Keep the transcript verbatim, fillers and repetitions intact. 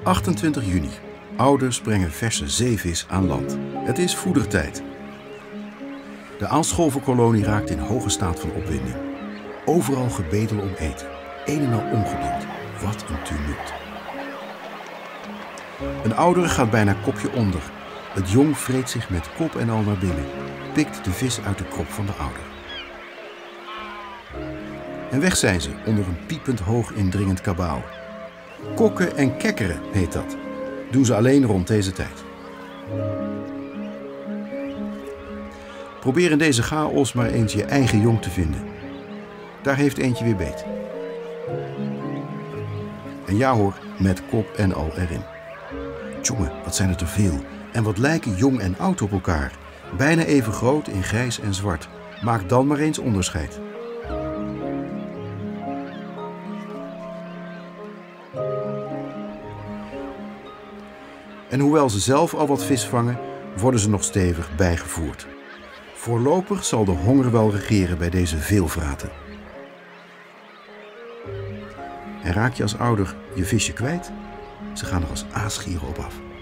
achtentwintig juni. Ouders brengen verse zeevis aan land. Het is voedertijd. De aalscholverkolonie raakt in hoge staat van opwinding. Overal gebedel om eten. Een en al ongeduld. Wat een tumult. Een oudere gaat bijna kopje onder. Het jong vreet zich met kop en al naar binnen. Pikt de vis uit de krop van de ouder. En weg zijn ze onder een piepend hoog indringend kabaal. Kokken en kekkeren heet dat. Doen ze alleen rond deze tijd. Probeer in deze chaos maar eens je eigen jong te vinden. Daar heeft eentje weer beet. En ja hoor, met kop en al erin. Tjonge, wat zijn het er veel. En wat lijken jong en oud op elkaar. Bijna even groot in grijs en zwart. Maak dan maar eens onderscheid. En hoewel ze zelf al wat vis vangen, worden ze nog stevig bijgevoerd. Voorlopig zal de honger wel regeren bij deze veelvraten. En raak je als ouder je visje kwijt, ze gaan er als aasgieren op af.